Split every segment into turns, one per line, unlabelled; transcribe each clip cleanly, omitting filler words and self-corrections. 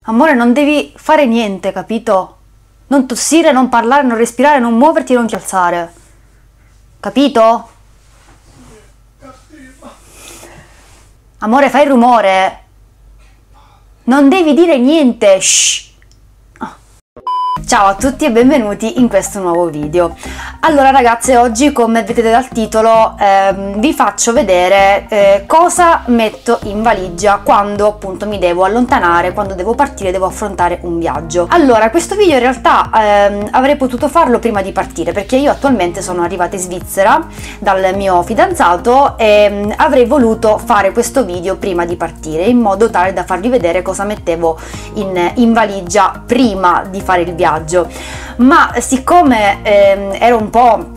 Amore, non devi fare niente, capito? Non tossire, non parlare, non respirare, non muoverti e non ti alzare. Capito? Amore, fai rumore. Non devi dire niente. Shh. Ciao a tutti e benvenuti in questo nuovo video. Allora ragazze, oggi come vedete dal titolo vi faccio vedere cosa metto in valigia quando appunto mi devo allontanare, quando devo partire, devo affrontare un viaggio. Allora, questo video in realtà avrei potuto farlo prima di partire, perché io attualmente sono arrivata in Svizzera dal mio fidanzato e avrei voluto fare questo video prima di partire, in modo tale da farvi vedere cosa mettevo in valigia prima di fare il viaggio. Ma siccome ero un po'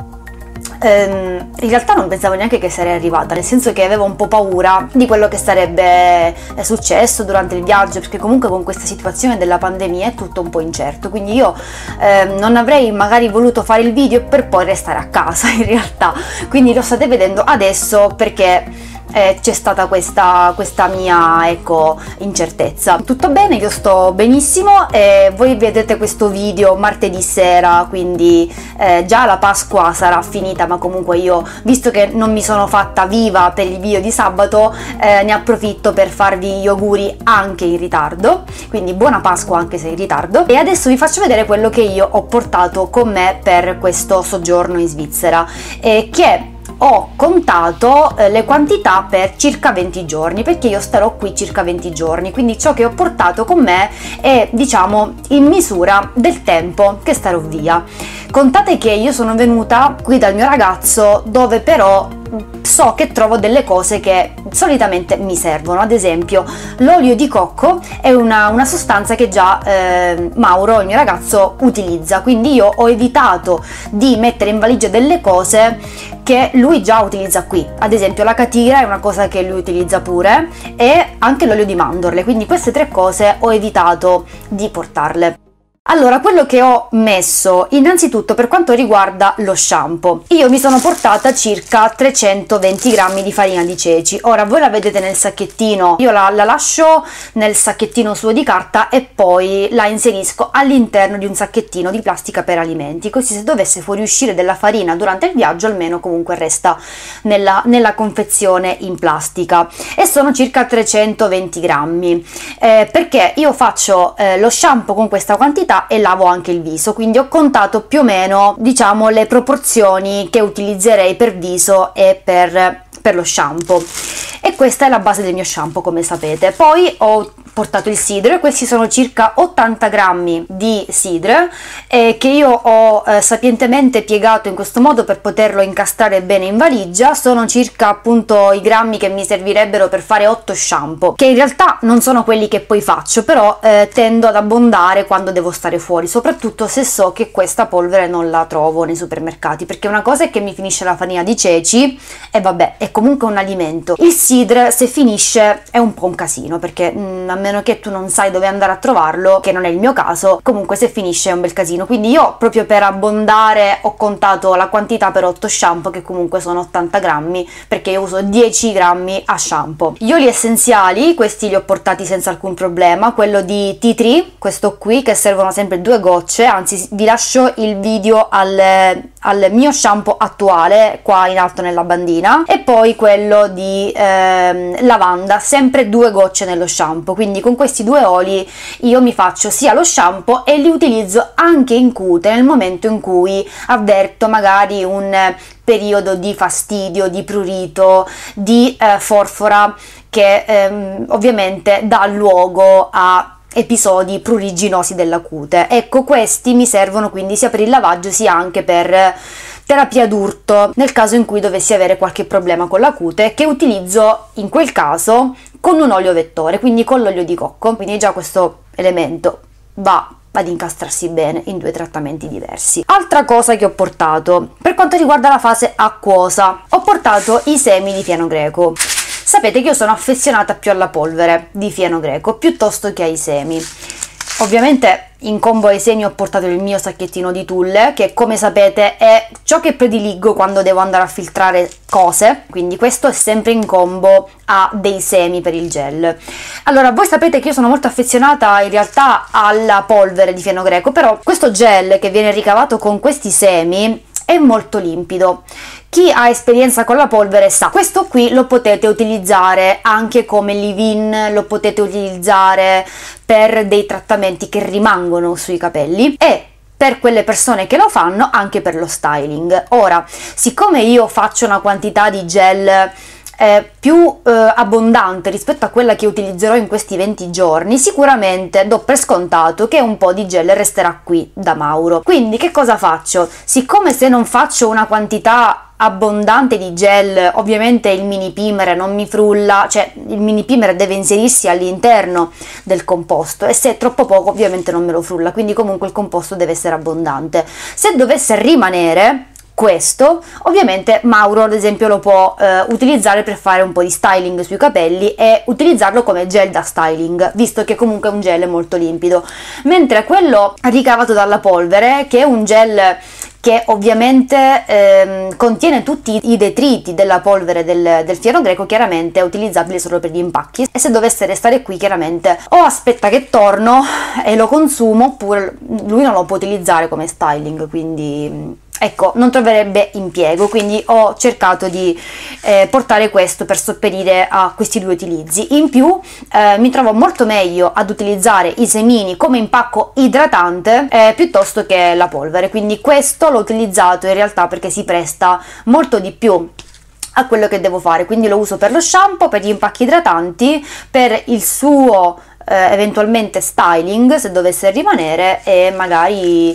in realtà non pensavo neanche che sarei arrivata, nel senso che avevo un po' paura di quello che sarebbe successo durante il viaggio, perché comunque con questa situazione della pandemia è tutto un po' incerto, quindi io non avrei magari voluto fare il video per poi restare a casa in realtà, quindi lo state vedendo adesso perché c'è stata questa mia, ecco, incertezza. Tutto bene, io sto benissimo e voi vedete questo video martedì sera, quindi già la Pasqua sarà finita, ma comunque io, visto che non mi sono fatta viva per il video di sabato, ne approfitto per farvi gli auguri anche in ritardo, quindi buona Pasqua anche se in ritardo. E adesso vi faccio vedere quello che io ho portato con me per questo soggiorno in Svizzera, che ho contato le quantità per circa 20 giorni, perché io starò qui circa 20 giorni, quindi ciò che ho portato con me è, diciamo, in misura del tempo che starò via. Contate che io sono venuta qui dal mio ragazzo, dove però so che trovo delle cose che solitamente mi servono. Ad esempio l'olio di cocco è una sostanza che già Mauro, il mio ragazzo, utilizza, quindi io ho evitato di mettere in valigia delle cose che lui già utilizza qui. Ad esempio la catira è una cosa che lui utilizza pure, e anche l'olio di mandorle, quindi queste tre cose ho evitato di portarle. Allora, quello che ho messo innanzitutto per quanto riguarda lo shampoo, io mi sono portata circa 320 grammi di farina di ceci. Ora voi la vedete nel sacchettino, io la lascio nel sacchettino suo di carta e poi la inserisco all'interno di un sacchettino di plastica per alimenti, così se dovesse fuoriuscire della farina durante il viaggio almeno comunque resta nella confezione in plastica. E sono circa 320 grammi perché io faccio lo shampoo con questa quantità e lavo anche il viso, quindi ho contato più o meno, diciamo, le proporzioni che utilizzerei per viso e per lo shampoo, e questa è la base del mio shampoo, come sapete. Poi ho portato il sidro, questi sono circa 80 grammi di sidro che io ho sapientemente piegato in questo modo per poterlo incastrare bene in valigia. Sono circa appunto i grammi che mi servirebbero per fare 8 shampoo, che in realtà non sono quelli che poi faccio, però tendo ad abbondare quando devo stare fuori, soprattutto se so che questa polvere non la trovo nei supermercati, perché una cosa è che mi finisce la farina di ceci e vabbè, è comunque un alimento. Il sidro, se finisce, è un po' un casino, perché a meno che tu non sai dove andare a trovarlo, che non è il mio caso, comunque se finisce è un bel casino. Quindi io, proprio per abbondare, ho contato la quantità per 8 shampoo, che comunque sono 80 grammi, perché io uso 10 grammi a shampoo. Gli oli essenziali, questi li ho portati senza alcun problema, quello di Tea Tree, questo qui, che servono sempre 2 gocce, anzi vi lascio il video al mio shampoo attuale qua in alto nella bandina, e poi quello di lavanda, sempre 2 gocce nello shampoo. Quindi con questi 2 oli io mi faccio sia lo shampoo e li utilizzo anche in cute nel momento in cui avverto magari un periodo di fastidio, di prurito, di forfora, che ovviamente dà luogo a episodi pruriginosi della cute. Ecco, questi mi servono quindi sia per il lavaggio sia anche per terapia d'urto, nel caso in cui dovessi avere qualche problema con la cute, che utilizzo in quel caso con un olio vettore, quindi con l'olio di cocco. Quindi già questo elemento va ad incastrarsi bene in 2 trattamenti diversi. Altra cosa che ho portato per quanto riguarda la fase acquosa, ho portato i semi di fieno greco. Sapete che io sono affezionata più alla polvere di fieno greco piuttosto che ai semi. Ovviamente in combo ai semi ho portato il mio sacchettino di tulle, che come sapete è ciò che prediligo quando devo andare a filtrare cose, quindi questo è sempre in combo a dei semi per il gel. Allora, voi sapete che io sono molto affezionata in realtà alla polvere di fieno greco, però questo gel che viene ricavato con questi semi è molto limpido. Chi ha esperienza con la polvere sa, questo qui lo potete utilizzare anche come leave-in, lo potete utilizzare per dei trattamenti che rimangono sui capelli e per quelle persone che lo fanno anche per lo styling. Ora, siccome io faccio una quantità di gel più abbondante rispetto a quella che utilizzerò in questi 20 giorni, sicuramente do per scontato che un po' di gel resterà qui da Mauro. Quindi che cosa faccio? Siccome se non faccio una quantità abbondante di gel, ovviamente il mini primer non mi frulla, cioè il mini primer deve inserirsi all'interno del composto e se è troppo poco ovviamente non me lo frulla, quindi comunque il composto deve essere abbondante. Se dovesse rimanere questo, ovviamente Mauro ad esempio lo può utilizzare per fare un po' di styling sui capelli e utilizzarlo come gel da styling, visto che comunque è un gel molto limpido, mentre quello ricavato dalla polvere, che è un gel che ovviamente contiene tutti i detriti della polvere del fieno greco, chiaramente è utilizzabile solo per gli impacchi e se dovesse restare qui chiaramente o aspetta che torno e lo consumo, oppure lui non lo può utilizzare come styling, quindi ecco, non troverebbe impiego, quindi ho cercato di portare questo per sopperire a questi due utilizzi. In più mi trovo molto meglio ad utilizzare i semini come impacco idratante piuttosto che la polvere, quindi questo l'ho utilizzato in realtà perché si presta molto di più a quello che devo fare, quindi lo uso per lo shampoo, per gli impacchi idratanti, per il suo eventualmente styling se dovesse rimanere e magari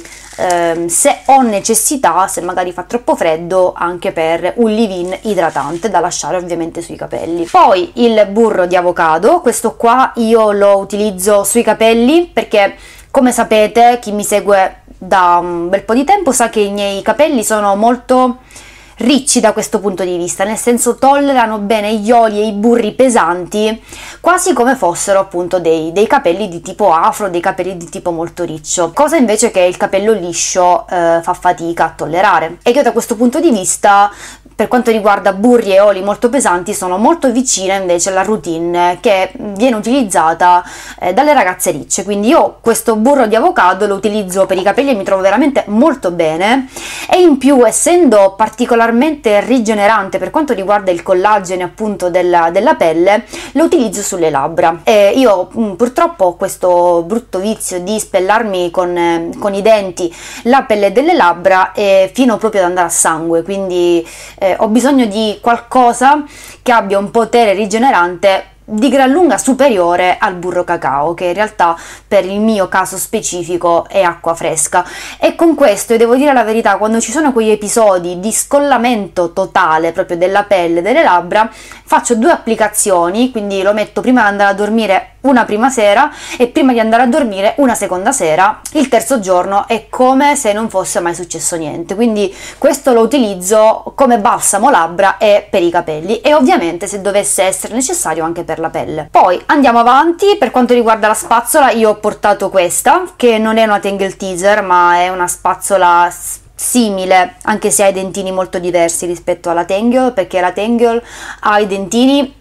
se ho necessità, se magari fa troppo freddo, anche per un leave-in idratante da lasciare ovviamente sui capelli. Poi il burro di avocado, questo qua io lo utilizzo sui capelli perché come sapete, chi mi segue da un bel po' di tempo sa che i miei capelli sono molto ricci da questo punto di vista, nel senso tollerano bene gli oli e i burri pesanti, quasi come fossero appunto dei capelli di tipo afro, dei capelli di tipo molto riccio, cosa invece che il capello liscio fa fatica a tollerare. E io da questo punto di vista, per quanto riguarda burri e oli molto pesanti, sono molto vicina invece alla routine che viene utilizzata dalle ragazze ricce, quindi io questo burro di avocado lo utilizzo per i capelli e mi trovo veramente molto bene, e in più essendo particolarmente rigenerante per quanto riguarda il collagene appunto della pelle, lo utilizzo sulle labbra. Io purtroppo ho questo brutto vizio di spellarmi con i denti la pelle delle labbra fino proprio ad andare a sangue, quindi ho bisogno di qualcosa che abbia un potere rigenerante di gran lunga superiore al burro cacao, che in realtà per il mio caso specifico è acqua fresca. E con questo, e devo dire la verità, quando ci sono quegli episodi di scollamento totale proprio della pelle, delle labbra, faccio 2 applicazioni, quindi lo metto prima di andare a dormire una prima sera e prima di andare a dormire una seconda sera. Il terzo giorno è come se non fosse mai successo niente, quindi questo lo utilizzo come balsamo labbra e per i capelli, e ovviamente se dovesse essere necessario anche per la pelle. Poi andiamo avanti. Per quanto riguarda la spazzola, io ho portato questa, che non è una Tangle Teezer ma è una spazzola simile, anche se ha i dentini molto diversi rispetto alla Tangle, perché la Tangle ha i dentini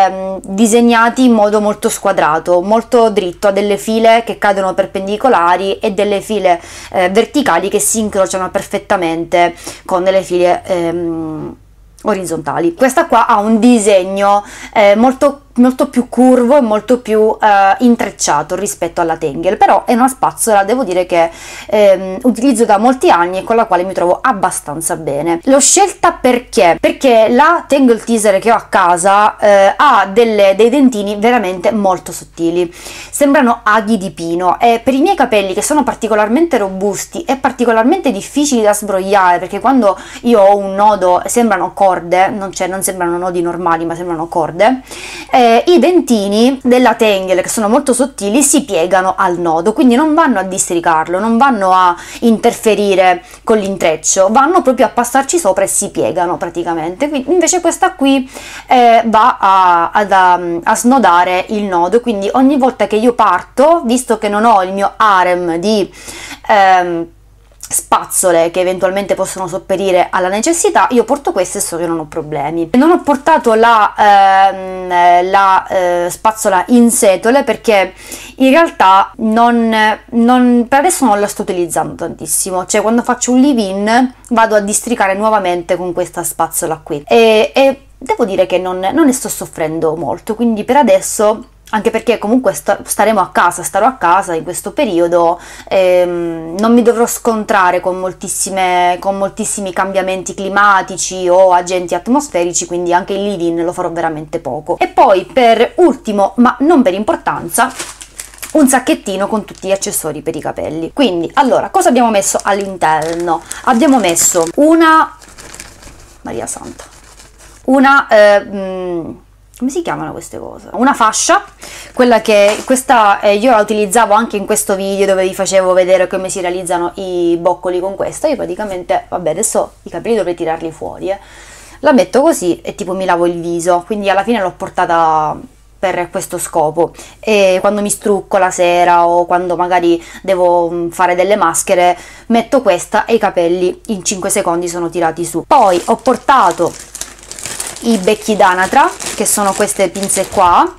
disegnati in modo molto squadrato, molto dritto, ha delle file che cadono perpendicolari e delle file verticali che si incrociano perfettamente con delle file orizzontali. Questa qua ha un disegno molto più curvo e molto più intrecciato rispetto alla Tangle, però è una spazzola, devo dire, che utilizzo da molti anni e con la quale mi trovo abbastanza bene. L'ho scelta perché la Tangle Teezer che ho a casa ha dei dentini veramente molto sottili, sembrano aghi di pino, e per i miei capelli, che sono particolarmente robusti e particolarmente difficili da sbrogliare, perché quando io ho un nodo sembrano corde, non sembrano nodi normali ma sembrano corde, i dentini della Tengyel, che sono molto sottili, si piegano al nodo, quindi non vanno a districarlo, non vanno a interferire con l'intreccio, vanno proprio a passarci sopra e si piegano praticamente. Quindi, invece questa qui va a snodare il nodo, quindi ogni volta che io parto, visto che non ho il mio harem di spazzole che eventualmente possono sopperire alla necessità, io porto queste e so che non ho problemi. Non ho portato la spazzola in setole perché in realtà per adesso non la sto utilizzando tantissimo, cioè quando faccio un leave-in vado a districare nuovamente con questa spazzola qui e devo dire che non ne sto soffrendo molto, quindi per adesso, anche perché comunque starò a casa in questo periodo, non mi dovrò scontrare con moltissimi cambiamenti climatici o agenti atmosferici, quindi anche il leave-in lo farò veramente poco. E poi per ultimo, ma non per importanza, un sacchettino con tutti gli accessori per i capelli. Quindi, allora, cosa abbiamo messo all'interno? Abbiamo messo Maria Santa, come si chiamano queste cose? Una fascia, questa io la utilizzavo anche in questo video dove vi facevo vedere come si realizzano i boccoli con questa. Io praticamente, vabbè, adesso i capelli dovrei tirarli fuori, la metto così e tipo mi lavo il viso, quindi alla fine l'ho portata per questo scopo, e quando mi strucco la sera o quando magari devo fare delle maschere metto questa e i capelli in 5 secondi sono tirati su. Poi ho portato i becchi d'anatra, che sono queste pinze qua,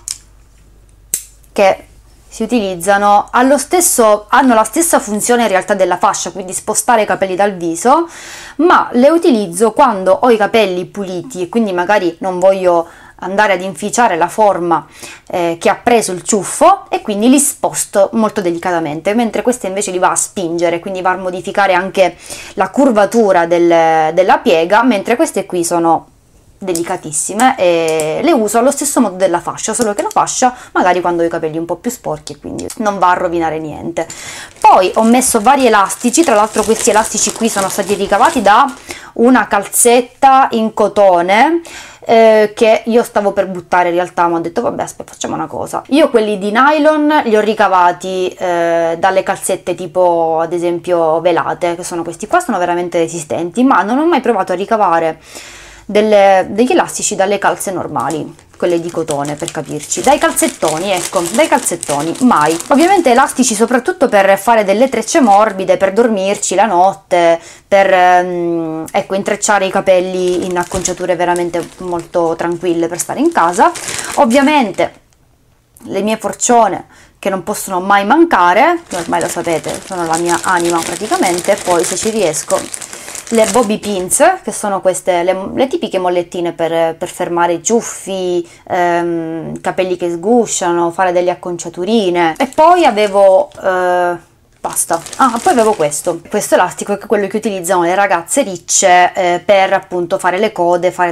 che si utilizzano, hanno la stessa funzione in realtà della fascia, quindi spostare i capelli dal viso, ma le utilizzo quando ho i capelli puliti e quindi magari non voglio andare ad inficiare la forma che ha preso il ciuffo, e quindi li sposto molto delicatamente, mentre queste invece li va a spingere, quindi va a modificare anche la curvatura della piega, mentre queste qui sono delicatissime e le uso allo stesso modo della fascia, solo che la fascia magari quando ho i capelli un po' più sporchi, quindi non va a rovinare niente. Poi ho messo vari elastici, tra l'altro questi elastici qui sono stati ricavati da una calzetta in cotone che io stavo per buttare in realtà, ma ho detto vabbè, aspetta, facciamo una cosa. Io quelli di nylon li ho ricavati dalle calzette tipo ad esempio velate, che sono questi qua, sono veramente resistenti, ma non ho mai provato a ricavare degli elastici dalle calze normali, quelle di cotone per capirci, dai calzettoni, ecco, dai calzettoni, mai. Ovviamente elastici soprattutto per fare delle trecce morbide, per dormirci la notte, per ecco, intrecciare i capelli in acconciature veramente molto tranquille per stare in casa. Ovviamente le mie forcione che non possono mai mancare, ormai lo sapete, sono la mia anima praticamente. Poi se ci riesco le bobby pins, che sono queste le tipiche mollettine per fermare i ciuffi, capelli che sgusciano, fare delle acconciaturine. E poi avevo basta. Poi avevo questo elastico, che è quello che utilizzano le ragazze ricce per appunto fare le code, fare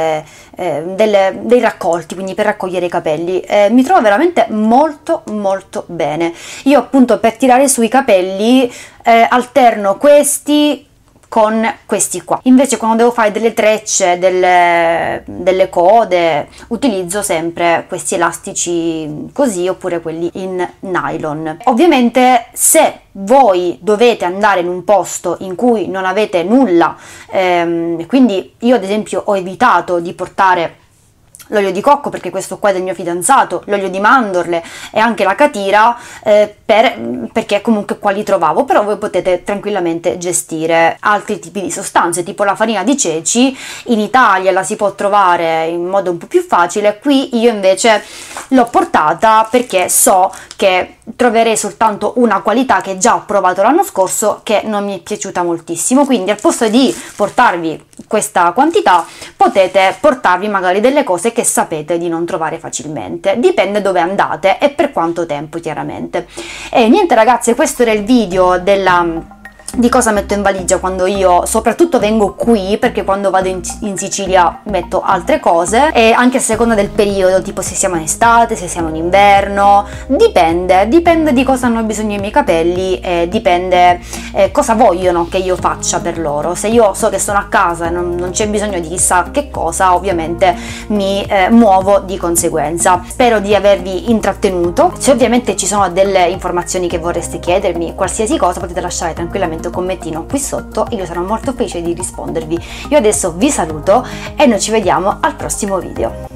dei raccolti, quindi per raccogliere i capelli. Mi trovo veramente molto molto bene. Io appunto per tirare sui capelli alterno questi con questi qua. Invece quando devo fare delle trecce, delle code, utilizzo sempre questi elastici così, oppure quelli in nylon. Ovviamente se voi dovete andare in un posto in cui non avete nulla, quindi io ad esempio ho evitato di portare l'olio di cocco perché questo qua è del mio fidanzato, l'olio di mandorle e anche la catira, perché comunque qua li trovavo, però voi potete tranquillamente gestire altri tipi di sostanze, tipo la farina di ceci. In Italia la si può trovare in modo un po' più facile, qui io invece l'ho portata perché so che troverei soltanto una qualità che già ho provato l'anno scorso, che non mi è piaciuta moltissimo, quindi al posto di portarvi questa quantità potete portarvi magari delle cose che sapete di non trovare facilmente, dipende dove andate e per quanto tempo chiaramente. E niente ragazze, questo era il video di cosa metto in valigia quando io soprattutto vengo qui, perché quando vado in Sicilia metto altre cose, e anche a seconda del periodo, tipo se siamo in estate, se siamo in inverno, dipende di cosa hanno bisogno i miei capelli, e dipende cosa vogliono che io faccia per loro. Se io so che sono a casa e non c'è bisogno di chissà che cosa, ovviamente mi muovo di conseguenza. Spero di avervi intrattenuto. Se ovviamente ci sono delle informazioni che vorreste chiedermi, qualsiasi cosa, potete lasciare tranquillamente un commentino qui sotto e io sarò molto felice di rispondervi. Io adesso vi saluto e noi ci vediamo al prossimo video.